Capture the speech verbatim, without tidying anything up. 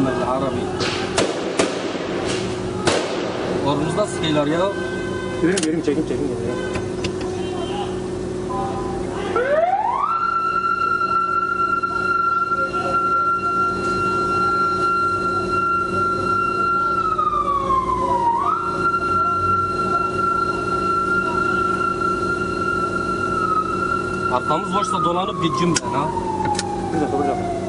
Muhammed Arabi. Orumuzda sıkıyorlar ya. Yürüyün yürüyün çekim çekim geliyor. Arkamız boşta dolanıp gideceğim ben ha. Bir dakika bir dakika.